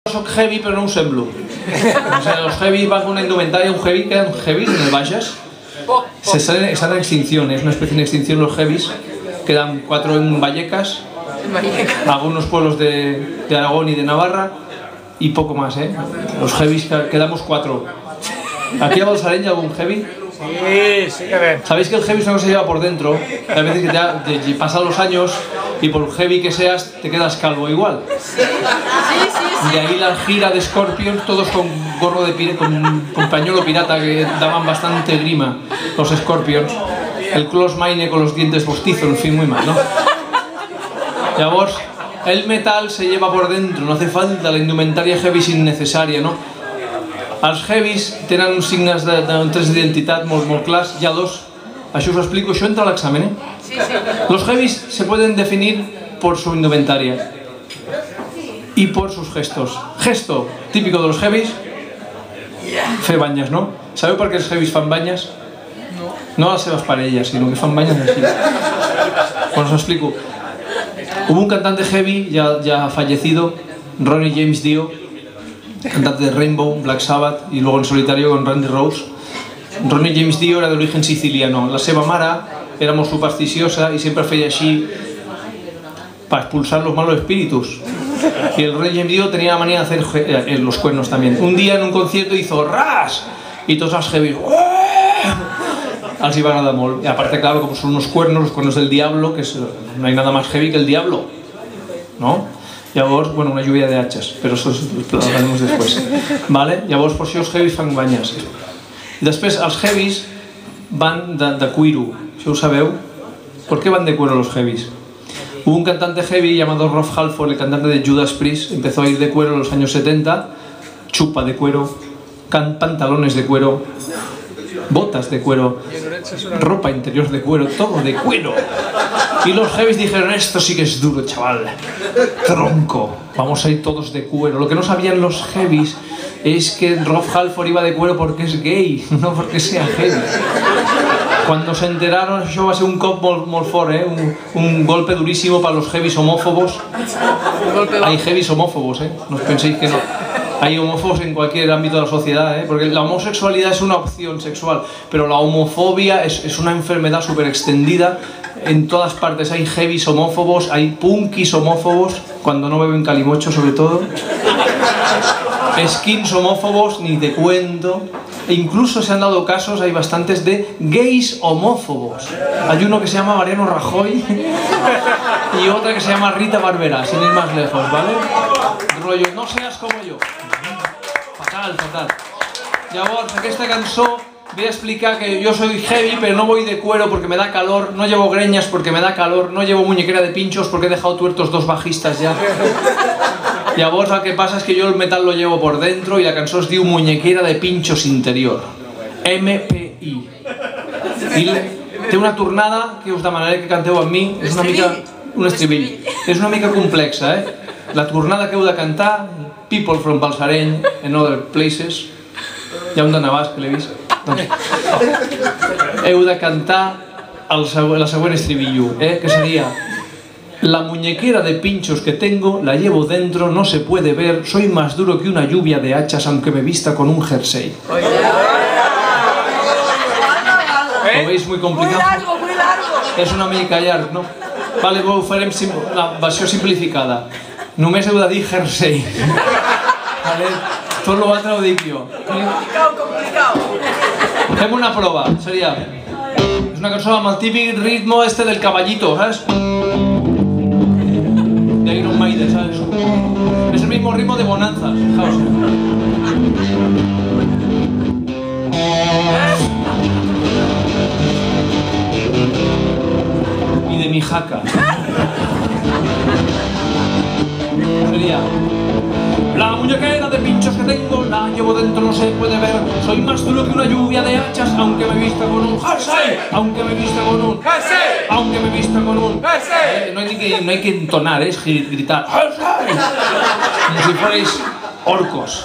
soc heavy però no ho semblo. O sea, los heavy van con una indumentaria, un heavy, quedan heavy en el Baixas. Están en extinción, es una especie de extinción los heavies. Quedan 4 en Vallecas, algunos pueblos de Aragón y de Navarra y poco más, ¿eh? Los heavies quedamos 4. ¿Aquí a Balsareny algún heavy? Sí, a ver. Sabéis que el heavy es una cosa que se lleva por dentro. A veces que te pasan los años y por heavy que seas te quedas calvo igual. De ahí la gira de Scorpions, todos con gorro de pirata, con pañuelo pirata, que daban bastante grima los Scorpions. El Klaus Meine con los dientes postizos, en fin, muy mal, ¿no? Llavors, el metal se lleva por dentro, no hace falta la indumentaria heavy innecessària, no? Els heavies tenen uns signes d'un tret d'identitat molt clars, hi ha 2. Això us ho explico, això entra a l'examen, ¿eh? Sí, sí. Los heavies se pueden definir por su indumentaria y por sus gestos. Gesto típico de los heavies, fer banyes, no? Sabeu per què els heavies fan banyes? No a las seves parelles, sino que fan banyes así. Bueno, os lo explico. Hubo un cantante heavy ya fallecido, Ronnie James Dio, cantante de Rainbow, Black Sabbath y luego en solitario con Randy Rhoads. Ronnie James Dio era de origen siciliano. La seva mare era molt supersticiosa y siempre feia així para expulsar los malos espíritus. Y el Ronnie James Dio tenía la manía de hacer los cuernos también. Un día en un concierto hizo ras y todos els heavy els hi va agradar molt. Y aparte, claro, como son unos cuernos, los cuernos del diablo, que no hay nada más heavy que el diablo, ¿no? Llavors, bueno, una lluvia de hachas, pero eso lo hablaremos después, ¿vale? Llavors, per això els heavies fan banyes. I després, els heavies van de cuiro, si ho sabeu. ¿Por qué van de cuero los heavies? Hubo un cantante heavy llamado Rob Halford, el cantante de Judas Priest, empezó a ir de cuero en los años 70, chupa de cuero, pantalones de cuero, botas de cuero, ropa interior de cuero, todo de cuero. Y los heavies dijeron, esto sí que es duro, chaval, tronco, vamos a ir todos de cuero. Lo que no sabían los heavies es que Rob Halford iba de cuero porque es gay, no porque sea heavy. Cuando se enteraron, això va ser un cop molt fort, un golpe durísimo para los heavies homófobos. Hay heavies homófobos, no os penséis que no. Hay homófobos en cualquier ámbito de la sociedad, porque la homosexualidad es una opción sexual, pero la homofobia es una enfermedad súper extendida en todas partes. Hay heavies homófobos, hay punkis homófobos, cuando no beben calimocho sobre todo. Skins homófobos, ni te cuento. E incluso se han dado casos, hay bastantes, de gays homófobos. Hay uno que se llama Mariano Rajoy y otra que se llama Rita Barberá, sin ir más lejos, ¿vale? Rollo, no seas como yo. Fatal, fatal. Llavors, aquesta cançó voy a explicar que yo soy heavy, pero no voy de cuero porque me da calor, no llevo greñas porque me da calor, no llevo muñequera de pinchos porque he dejado tuertos 2 bajistas ya. Llavors el que passa és que jo el metal lo llevo por dentro i la cançó es diu Muñequera de Pinchos Interior, MPI. I té una tornada que us demanaré que canteu amb mi, és una mica... un estribill. És una mica complexa, La tornada que heu de cantar, People from Balsareny and Other Places, hi ha un de Navàs que l'he vist, heu de cantar la següent estribillo, que seria: la muñequera de pinchos que tengo la llevo dentro, no se puede ver, soy más duro que una lluvia de hachas aunque me vista con un jersey. ¿Lo veis muy complicado? Muy largo. És una mica llarg, no? Vale, ho farem la versió simplificada. Només heu de dir jersey. Vale? Tot l'altre ho dic jo. Fem una prova, seria... És una cançó amb el típic ritmo este del caballito, ¿sabes? De Iron Maiden, ¿sabes? Es el mismo ritmo de Bonanza, fijaos. Y de mi jaca. Sería: la muñequera de pinchos que tengo la llevo dentro, no se puede ver, soy más duro que una lluvia de hachas aunque me vista con un jersey, aunque me vista con un jersey, aunque me vista con un jersey. No hay que entonar, es gritar jersey, como si fuerais orcos,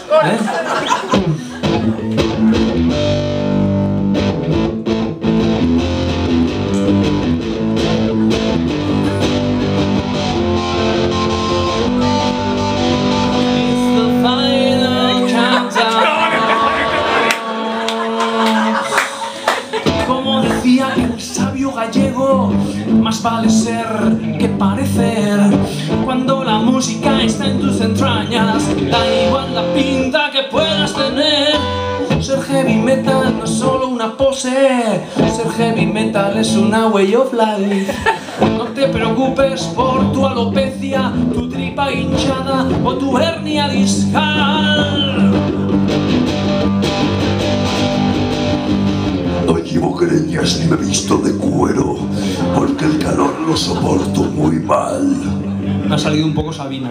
metal no es solo una pose, ser heavy metal es una way of life. No te preocupes por tu alopecia, tu tripa hinchada o tu hernia discal. No llevo greñas ni me visto de cuero, porque el calor lo soporto muy mal. Me ha salido un poco Sabina.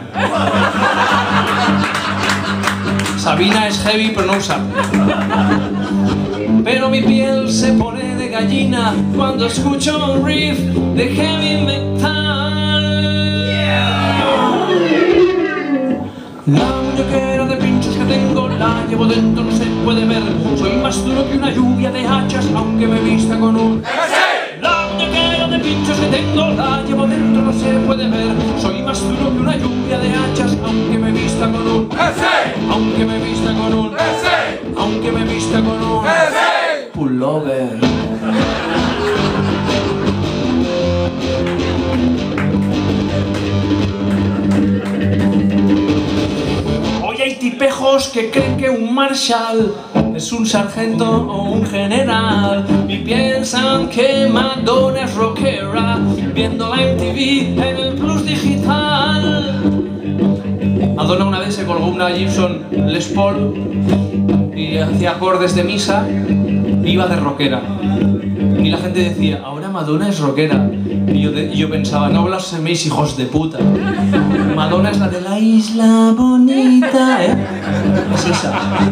Sabina es heavy, pero no usa. Pero mi piel se pone de gallina cuando escucho un riff de heavy metal. La muñequera de pinchos que tengo la llevo dentro, no se puede ver. Soy más duro que una lluvia de hachas, aunque me vista con un... La muñequera de pinchos que tengo la llevo dentro, no se puede ver. Soy más duro que una lluvia de hachas, aunque me vista con un... Aunque me vista con un... Aunque me vista con un... Pullover. Hoy hay tipejos que creen que un Marshall es un sargento o un general, y piensan que Madonna es rockera viendo la MTV en el Plus Digital. Madonna una vez se colgó una Gibson Les Paul y hacía acordes de misa, iba de rockera. Y la gente decía, ahora Madonna es rockera. Y yo pensaba, no blaseméis, hijos de puta. Madonna es la de la isla bonita, ¿eh? Es esa.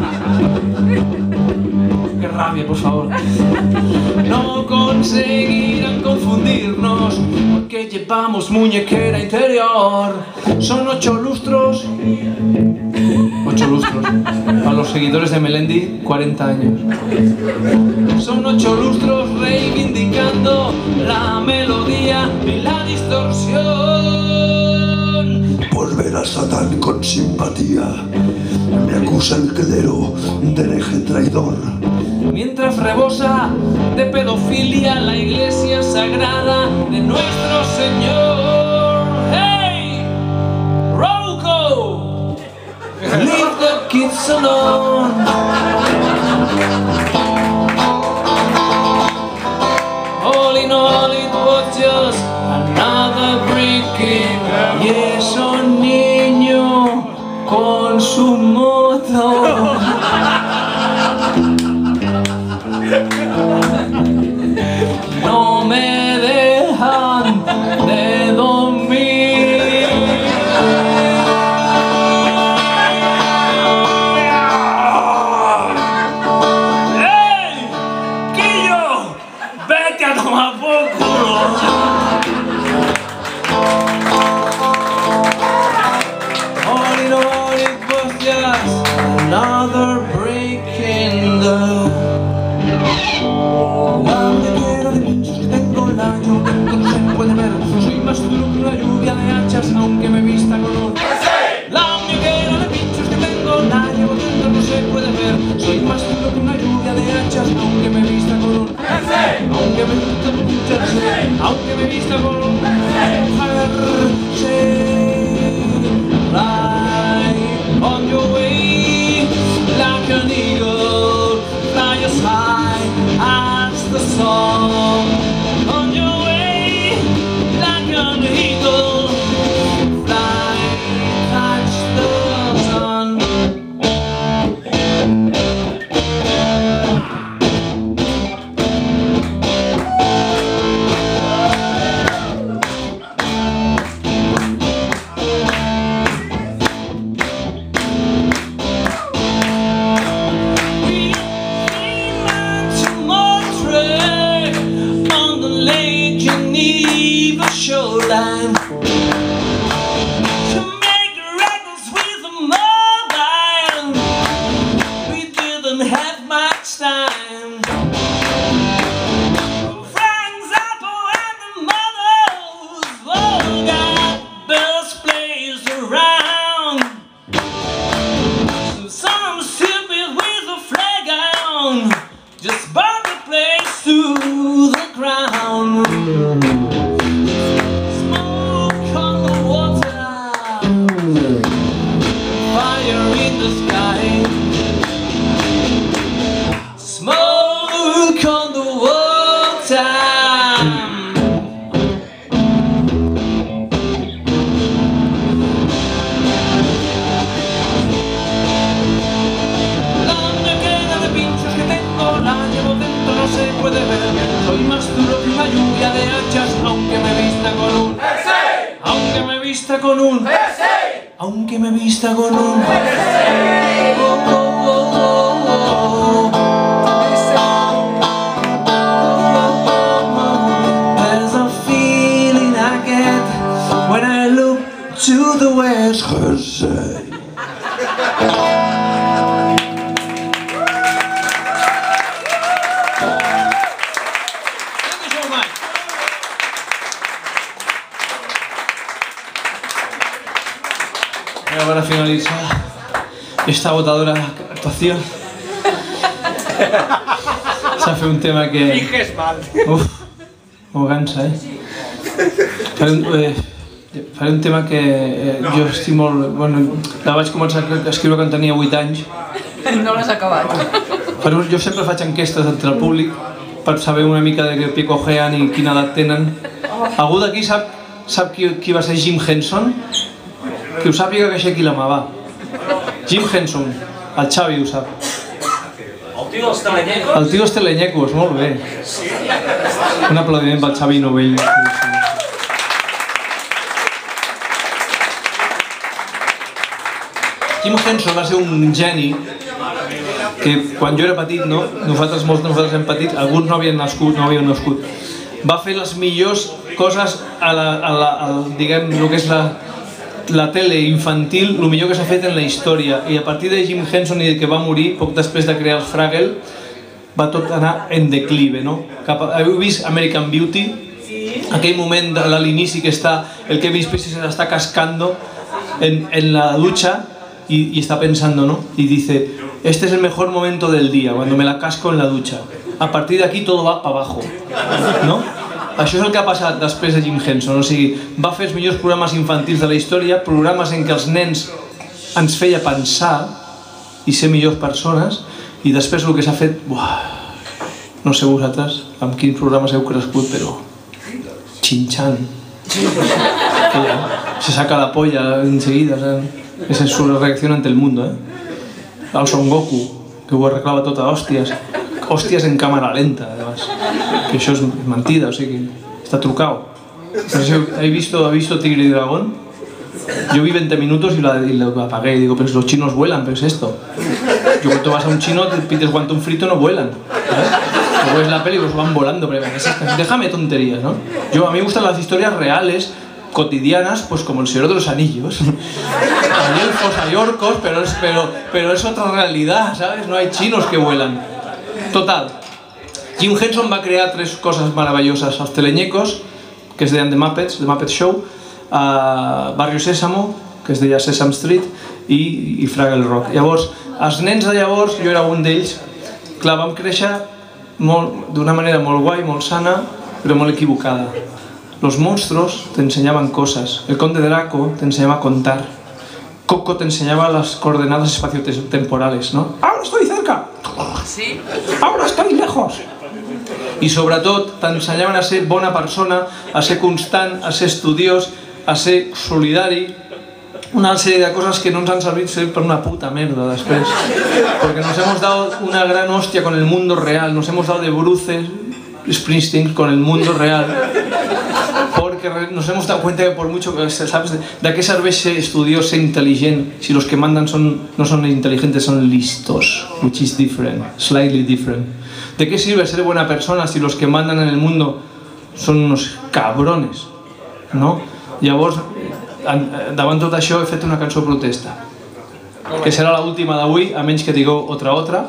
Qué rabia, por favor. No conseguirán confundirnos, porque llevamos muñequera interior. Son 8 lustros. 8 lustros. Para los seguidores de Melendi, 40 años. Son 8 lustros reivindicando la melodía y la distorsión. Por ver a Satán con simpatía, me acusa el clero de hereje traidor. Mientras rebosa de pedofilia la iglesia sagrada de nuestro Señor. ¡Hey! ¡Rocco! Leave the kids alone. All in all it was just another brick in. Y es un niño con su moto. No me dejan de dormir. ¡Ey! ¡Quillo! ¡Vete a tomar por culo! All in all it was just another break in the... La muñequera de pinchos que tengo la llevo dentro, no se puede ver. Soy más duro que una lluvia de hachas, aunque me vista con un... La muñequera de pinchos que tengo la llevo dentro, no se puede ver. Soy más duro que una lluvia de hachas, aunque me vista con un... Aunque me vista con un... Aunque me vista con un... Fly on your way like an eagle, fly as high as the sun. On your way like an eagle, fly, touch the sun. Shoreline to make records with a mobile. We didn't have much time. Frank Zappa and the Mothers all got best plays around. So some stupid with a flag on just burned the place to the ground. Fire in the sky, smoke con un jersey, aunque me vista con un jersey. There's a feeling I get when I look to the west. Jersey. Para finalizar esta agotadora actuación, s'ha fet un tema que... Fijes mal. Uf, m'ho cansa, faré un tema que jo estic molt... Bueno, la vaig començar a escriure quan tenia 8 anys. No l'has acabat. Però jo sempre faig enquestes entre el públic per saber una mica de què picojean i quina edat tenen. Algú d'aquí sap qui va ser Jim Henson? Que ho sàpiga que aixequi la mà, va. Jim Henson, el Xavi ho sap. El tio dels telenyecos? El tio dels telenyecos, molt bé. Un aplaudiment pel Xavi Novell. Jim Henson va ser un geni que quan jo era petit, no? Molts de nosaltres hem petit, alguns no havien nascut, va fer les millors coses diguem, el que és la tele infantil, el millor que s'ha fet en la història, i a partir de Jim Henson i que va morir poc després de crear els Fraggle va tot anar en declive, no? Heu vist American Beauty? Aquell moment a l'inici que està el Kevin Spacey se l'està cascando en la ducha y está pensando, ¿no? Y dice, este es el mejor momento del día, cuando me la casco en la ducha. A partir de aquí todo va para abajo, ¿no? Això és el que ha passat després de Jim Henson, o sigui, va fer els millors programes infantils de la història, programes en què els nens ens feia pensar i ser millors persones, i després el que s'ha fet, no sé vosaltres amb quins programes heu crescut, però Chin-chan, se saca la polla enseguida, esa es su reacción ante el mundo, el Son Goku, que ho arreglava tot a hòsties en càmera lenta, además. Que això és mentida, o sigui, està trucado. ¿Has visto Tigre y Dragón? Yo vi 20 minutos y lo apagué y digo, pero los chinos vuelan, ¿pero es esto? Yo cuando vas a un chino, te pides guantón frito, no vuelan. Luego ves la peli y los van volando, pero déjame tonterías, ¿no? A mí me gustan las historias reales, cotidianas, pues como El Señor de los Anillos. Hay elfos, hay orcos, pero es otra realidad, ¿sabes? No hay chinos que vuelan. Total, Jim Henson va crear 3 coses meravelloses: els telenyecos, que es deien The Muppets Show, Barrio Sésamo, que es deia Sesame Street, i Fraggle Rock. Llavors, els nens de llavors, jo era un d'ells, clar, vam créixer d'una manera molt guai, molt sana, però molt equivocada. Los monstruos te enseñaban cosas, el Conde Draco te enseñaba a contar, Coco te enseñaba las coordenadas espaciotemporales, ¿no? ¡Ahora estoy cerca! Sí? ¡Ahora estoy lejos! I sobretot t'ensenyaven a ser bona persona, a ser constant, a ser estudiós, a ser solidari, una sèrie de coses que no ens han servit per una puta merda després, porque nos hemos dado una gran hostia con el mundo real, nos hemos dado de Bruce Springsteen con el mundo real, porque nos hemos dado cuenta que por mucho que sabes de qué serveix ser estudiós, ser intel·ligent, si los que mandan no son inteligentes, son listos, which is different, slightly different. ¿De qué sirve ser buena persona si los que mandan en el mundo son unos cabrones, no? Llavors, davant tot això he fet una cançó protesta, que serà l'última d'avui, a menys que digueu otra,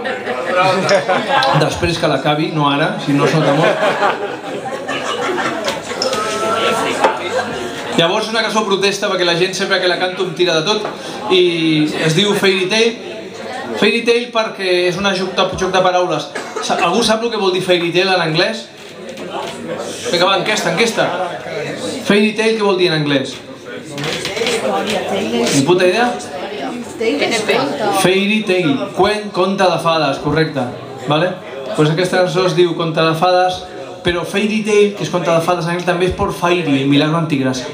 després que l'acabi, no ara, si no es nota molt. Llavors és una cançó protesta perquè la gent sempre que la canto em tira de tot i es diu Fairy Tail perquè és un joc de paraules. Algú sap el que vol dir Fairy Tail en anglès? Vinga, va, enquesta. Fairy Tail què vol dir en anglès? Ni puta idea? Fairy Tail, conte de fades, correcte. Pues aquesta cançó es diu Conte de fades, però Fairy Tail, que és conte de fades en anglès, també és por Fairy, el milagro antigrasa.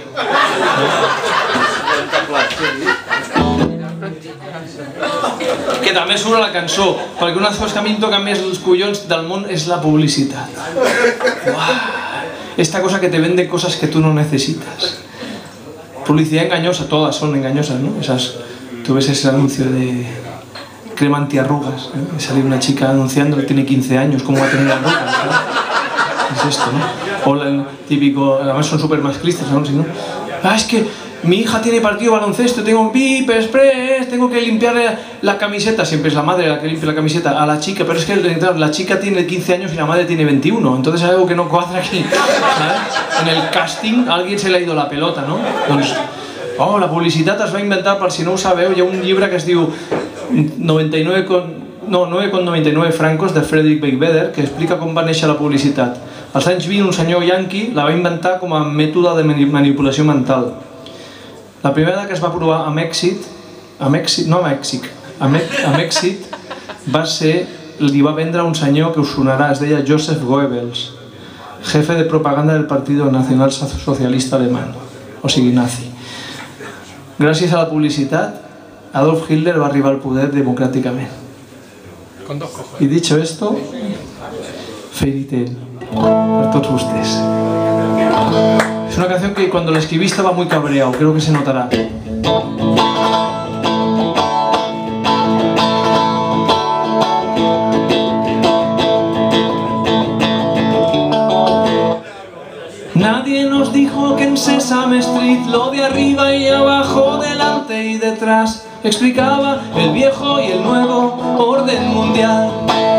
Que també surt a la cançó, perquè una de les coses que a mi em toquen més els collons del món és la publicitat. Esta cosa que te vende cosas que tú no necesitas. Publicidad engañosa, todas son engañosas, ¿no? Esas, tú ves ese anuncio de crema antiarrugas, ¿no? Sale una chica anunciando que tiene 15 años, ¿cómo va a tener arrugas? ¿No? Es esto, ¿no? O el típico, además son súper masclistas, ¿no? Si no, es que mi hija tiene partido de baloncesto, tengo un VIP express, tengo que limpiarle la camiseta, siempre es la madre la que limpia la camiseta a la chica, pero es que la chica tiene 15 años y la madre tiene 21, entonces hay algo que no cuadra aquí, ¿sabes? En el casting a alguien se le ha ido la pelota, no? Doncs, la publicitat es va inventar, per si no ho sabeu, hi ha un llibre que es diu 9,99 francos de Frederick Beigbeder, que explica com va néixer la publicitat. Als anys 20 un senyor yanqui la va inventar com a mètode de manipulació mental. La primera que es va provar amb èxit, va ser, li va vendre un senyor que us sonarà, es deia Joseph Goebbels, jefe de propaganda del Partido Nacional Socialista Alemán, o sigui, nazi. Gràcies a la publicitat, Adolf Hitler va arribar al poder democràticament. Y dicho esto, Fairy Tail, para todos ustedes. Es una canción que cuando la escribí estaba muy cabreado, creo que se notará. Nadie nos dijo que en Sesame Street lo de arriba y abajo, delante y detrás, explicaba el viejo y el nuevo orden mundial.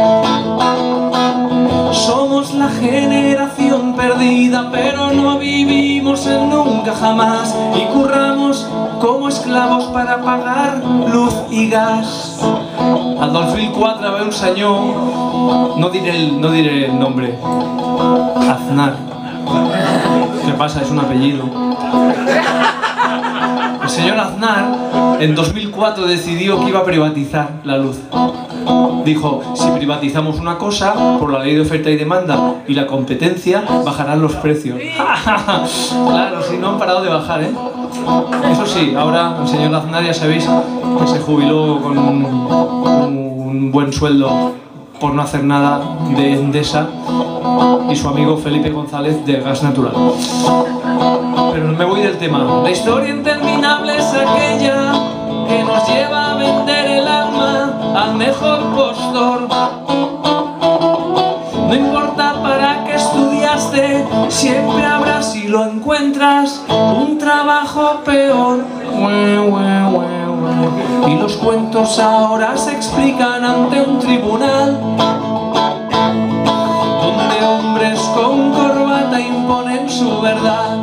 Somos la generación perdida, pero no vivimos en nunca jamás y curramos como esclavos para pagar luz y gas. Al 2004 va un senyor, no diré el nombre, Aznar. ¿Qué pasa? Es un apellido. El señor Aznar en 2004 decidió que iba a privatizar la luz. Dijo, si privatizamos una cosa, por la ley de oferta y demanda y la competencia, bajarán los precios. Claro, si no han parado de bajar, ¿eh? Eso sí, ahora el señor Aznar ya sabéis que se jubiló con un buen sueldo por no hacer nada de Endesa, y su amigo Felipe González de Gas Natural. Pero me voy del tema. La historia interminable es aquella que nos lleva a vender el alma al mejor postor. No importa para qué estudiaste, siempre habrá, si lo encuentras, un trabajo peor. Y los cuentos ahora se explican ante un tribunal, donde hombres con corbata imponen su verdad.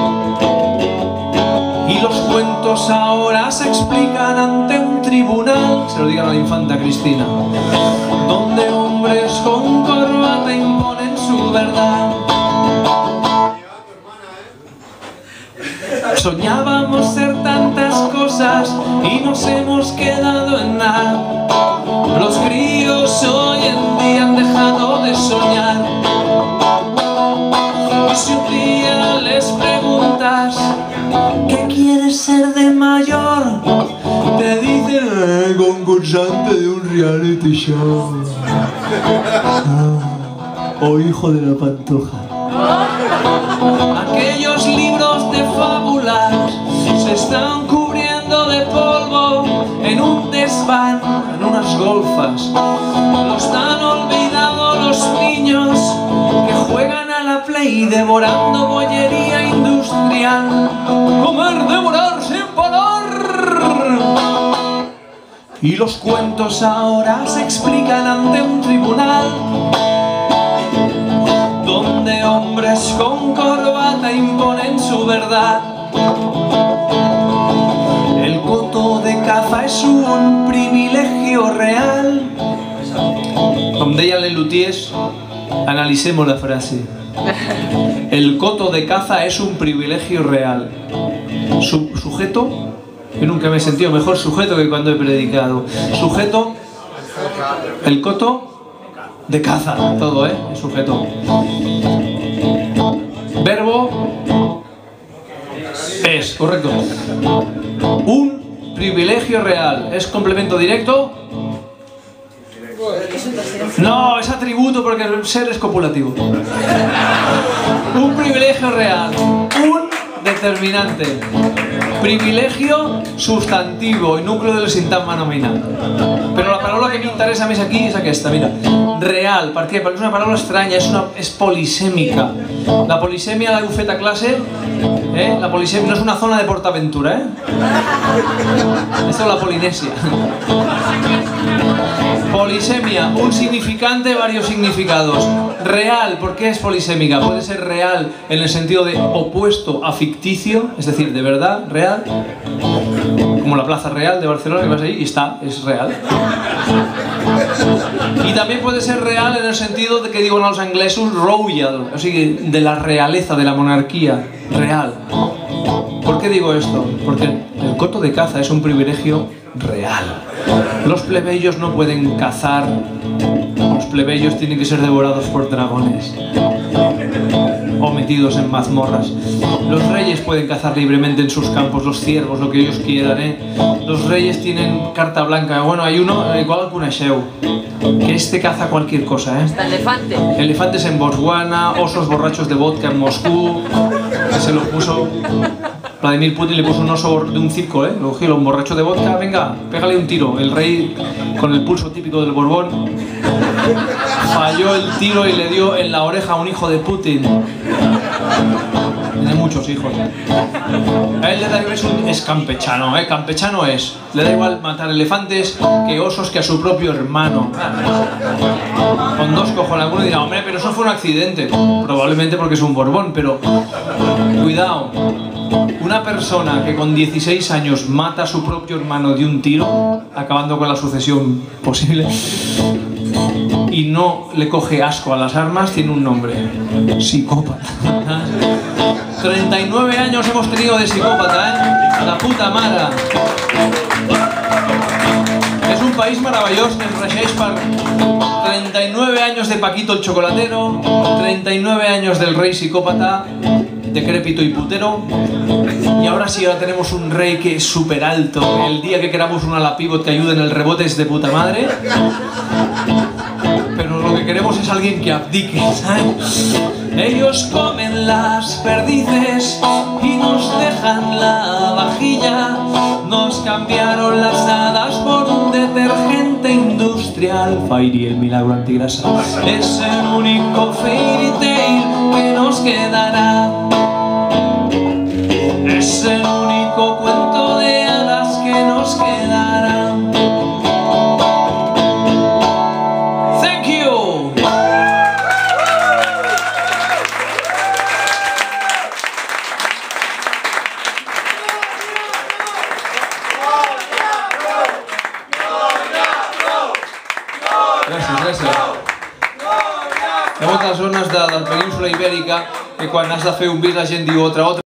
Y los cuentos ahora se explican ante un tribunal, se lo digan a la infanta Cristina, donde hombres con corbata imponen su verdad. Soñábamos ser tantas cosas y nos hemos quedado en nada. Los críos hoy en día han dejado de soñar. Y si un día les preguntas ¿qué quieres ser de mayor?, te dicen concursante de un reality show o hijo de la Pantoja. Aquellos libros de fábulas se están cubriendo de polvo en un desván, en unas golfas. Los han olvidado los niños que juegan a la Play devorando bollería industrial. Comer, devorar sin parar. Y los cuentos ahora se explican ante un tribunal, donde hombres con corbata imponen su verdad. El coto de caza es un privilegio real. Com deia Lelutiers, analicemos la frase. El coto de caza es un privilegio real. Sujeto, yo nunca me he sentido mejor sujeto que cuando he predicado. Sujeto, el coto de caza, todo, sujeto. Verbo es, correcto. Un privilegio real, ¿es complemento directo? No, es atributo porque el ser es copulativo. Un privilegio real. Un determinante. Privilegio substantivo i núcleo del sintagma nominal. Però la paraula que m'interessa més aquí és aquesta, mira. Real, per què? Perquè és una paraula estranya, és polisèmica. La polisèmia l'heu fet a classe? La polisèmia no és una zona de PortAventura, Esto es la Polinesia. Polisemia, un significante, varios significados. Real, ¿por qué es polisémica? Puede ser real en el sentido de opuesto a ficticio, es decir, de verdad, real. Como la Plaza Real de Barcelona, que vas ahí y está, es real. Y también puede ser real en el sentido de que digo los ingleses royal, o sea, de la realeza, de la monarquía, real. ¿Por qué digo esto? Porque el coto de caza es un privilegio real. Los plebeyos no pueden cazar, los plebeyos tienen que ser devorados por dragones o metidos en mazmorras. Los reyes pueden cazar libremente en sus campos, los ciervos, lo que ellos quieran, Los reyes tienen carta blanca. Bueno, hay uno, igual que un Asheu, que este caza cualquier cosa, Hasta elefante. Elefantes en Botswana, osos borrachos de vodka en Moscú, que se lo puso... Vladimir Putin le puso un oso de un circo, lo cogió, un borracho de vodka, venga, pégale un tiro. El rey, con el pulso típico del Borbón, falló el tiro y le dio en la oreja a un hijo de Putin. Tiene muchos hijos. A él le da igual, es campechano, campechano es. Le da igual matar elefantes que osos que a su propio hermano. Con dos cojones. Alguno dirá, hombre, pero eso fue un accidente. Probablemente porque es un Borbón, pero cuidado. Una persona que con 16 años mata a su propio hermano de un tiro, acabando con la sucesión posible, y no le coge asco a las armas, tiene un nombre: psicópata. 39 años hemos tenido de psicópata, La puta mare. Es un país maravilloso, que es regeix per 39 años de Paquito el chocolatero, 39 años del rey psicópata, decrépito y putero. Y ahora sí, ahora tenemos un rey que es súper alto. El día que queramos un ala pivot que ayude en el rebote es de puta madre. Pero lo que queremos es alguien que abdique, ¿sabes? Ellos comen las perdices y nos dejan la vajilla. Nos cambiaron las hadas por un detergente industrial. Fairy, el milagro antigrasa, es el único fairy tale que nos quedará. Es el único cuento de hadas que nos quedará. Thank you. Gràcies. Hi ha moltes zones de la península ibèrica que quan has de fer un bis la gent diu otra.